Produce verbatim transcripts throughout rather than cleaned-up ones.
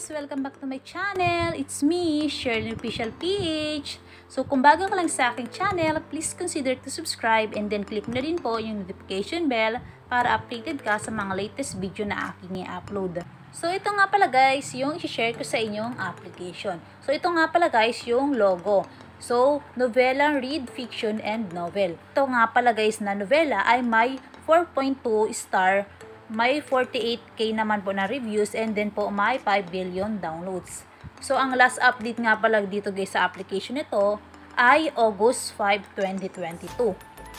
guys! Welcome back to my channel. It's me, Sherlyn OfficialPh. So kung bago ka lang sa aking channel, please consider to subscribe and then click na rin po yung notification bell para updated ka sa mga latest video na aking i-upload. So ito nga pala guys, yung i-share ko sa inyong application. So ito nga pala guys, yung logo. So, novela, read, fiction, and novel. Ito nga pala guys na novela ay may four point two star, may forty-eight K naman po na reviews, and then po may five billion downloads. So, ang last update nga pala dito guys sa application nito ay August fifth, twenty twenty-two.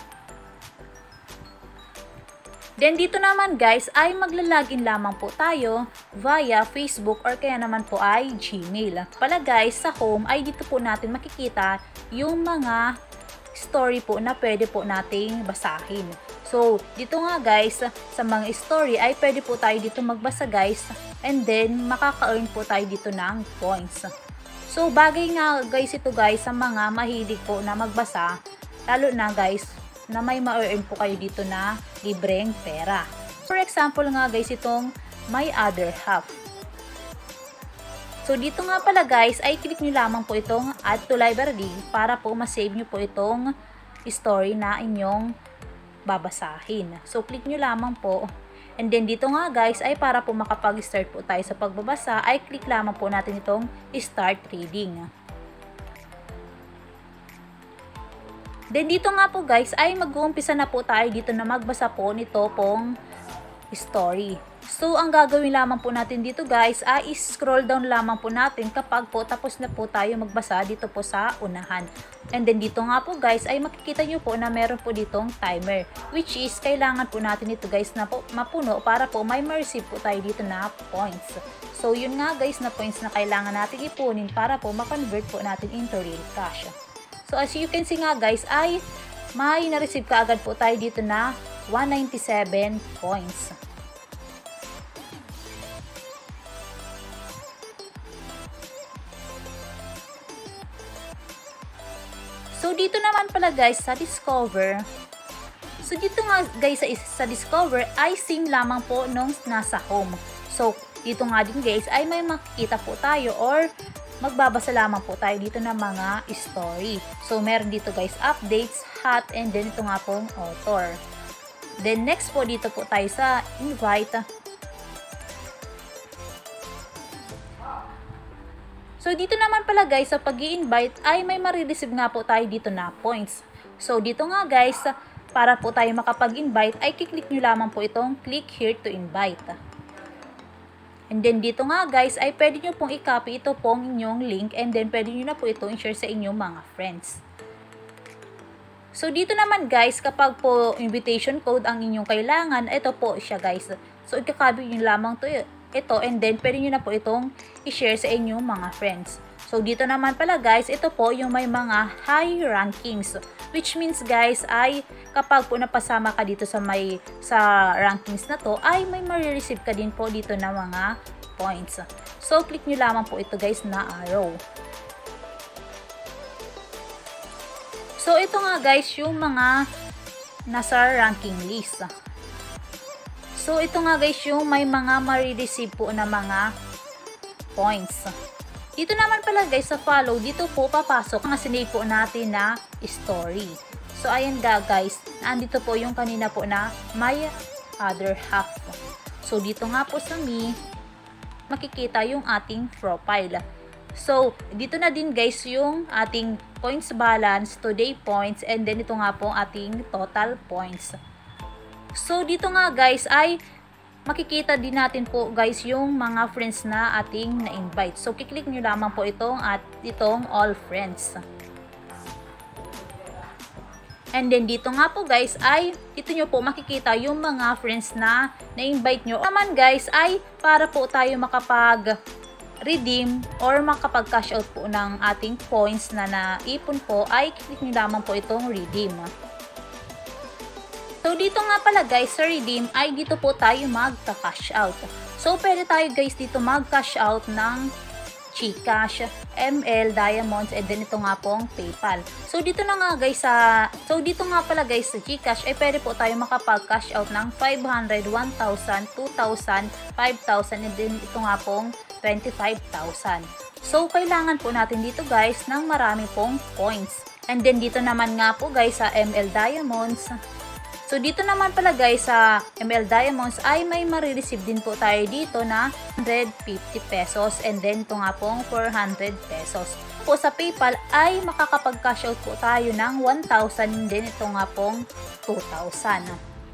Then dito naman guys ay maglalagin lamang po tayo via Facebook or kaya naman po ay Gmail. Pala guys, sa home ay dito po natin makikita yung mga story po na pwede po nating basahin. So dito nga guys, sa mga story ay pwede po tayo dito magbasa guys, and then makaka-earn po tayo dito ng points. So bagay nga guys ito guys sa mga mahilig po na magbasa, lalo na guys na may ma-earn po kayo dito na libreng pera. For example nga guys, itong my other half. So dito nga pala guys, ay click nyo lamang po itong add to library para po masave nyo po itong story na inyong babasahin. So click nyo lamang po. And then dito nga guys, ay para po makapag-start po tayo sa pagbabasa, ay click lamang po natin itong start reading. Then dito nga po guys ay mag-uumpisa na po tayo dito na magbasa po nito pong story. So ang gagawin lamang po natin dito guys ay scroll down lamang po natin kapag po tapos na po tayo magbasa dito po sa unahan. And then dito nga po guys ay makikita nyo po na meron po ditong timer, which is kailangan po natin ito guys na po mapuno para po may ma-receive po tayo dito na points. So yun nga guys na points na kailangan natin ipunin para po ma-convert po natin into real cash. So as you can see nga guys ay may na-receive ka agad po tayo dito na one ninety-seven points. So dito naman pala guys sa discover. So dito nga guys sa, sa discover ay same lamang po nung nasa home. So dito nga din guys ay may makikita po tayo or magbabasa lamang po tayo dito ng mga story. So, meron dito guys, updates, hot, and then ito nga pong author. Then, next po dito po tayo sa invite. So, dito naman pala guys, sa pag-i-invite ay may marireceive nga po tayo dito na points. So, dito nga guys, para po tayo makapag-invite ay kiklik nyo lamang po itong click here to invite. And then dito nga guys ay pwede nyo pong i-copy ito pong inyong link, and then pwede nyo na po ito i-share sa inyong mga friends. So dito naman guys, kapag po invitation code ang inyong kailangan, ito po siya guys. So i-copy nyo lamang to, ito, and then pwede nyo na po itong i-share sa inyong mga friends. So dito naman pala guys, ito po yung may mga high rankings, which means guys ay kapag po napasama ka dito sa may sa rankings na to ay may ma-receive ka din po dito na mga points. So click nyo lamang po ito guys na arrow. So ito nga guys yung mga nasa ranking list. So ito nga guys yung may mga ma-receive po na mga points. Dito naman pala guys sa follow, dito po papasok ang sinave po natin na story. So ayan ga guys, nandito po yung kanina po na my other half. So dito nga po sa me, makikita yung ating profile. So dito na din guys yung ating points balance, today points, and then ito nga po ating total points. So dito nga guys ay makikita din natin po guys yung mga friends na ating na-invite. So, kiklik nyo lamang po itong at itong all friends. And then, dito nga po guys ay dito nyo po makikita yung mga friends na na-invite nyo. Naman guys ay para po tayo makapag-redeem or makapag-cash out po ng ating points na naipon po ay kiklik nyo lamang po itong redeem. So, dito nga pala guys, sa redeem ay dito po tayo magka-cash out. So, pwede tayo guys dito mag-cash out ng Gcash, M L, Diamonds, and then ito nga pong PayPal. So, dito na nga guys sa, so dito nga pala guys sa Gcash ay pwede po tayo makapag-cash out ng five hundred, one thousand, two thousand, five thousand, and then ito nga pong twenty-five thousand. So, kailangan po natin dito guys ng marami pong points. And then, dito naman nga po guys sa M L Diamonds. So, dito naman pala guys sa M L Diamonds ay may marireceive din po tayo dito na one hundred fifty pesos. And then, ito nga pong four hundred pesos. Po sa PayPal ay makakapag-cash out po tayo ng one thousand. And then, ito nga pong two thousand.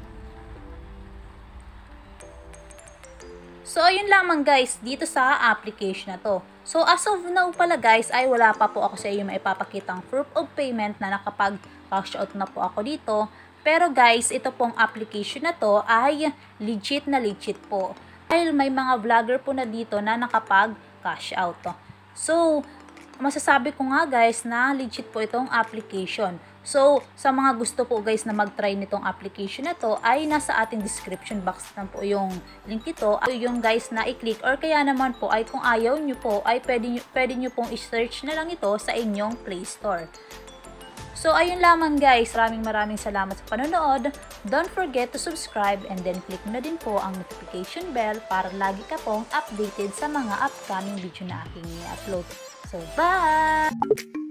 So, ayun lamang guys dito sa application na to. So, as of now pala guys, ay wala pa po ako sa iyo maipapakitang proof of payment na nakapag-cash out na po ako dito. Pero guys, ito pong application na to ay legit na legit po. Dahil may mga vlogger po na dito na nakapag-cash out. So, masasabi ko nga guys na legit po itong application. So, sa mga gusto po guys na mag-try nitong application na to, ay nasa ating description box na po yung link ito. Ay yung guys na i-click, or kaya naman po ay kung ayaw nyo po, ay pwede nyo, pwede nyo pong i-search na lang ito sa inyong Play Store. So, ayun lamang guys. Maraming maraming salamat sa panonood. Don't forget to subscribe and then click mo na din po ang notification bell para lagi ka pong updated sa mga upcoming video na aking i-upload. So, bye!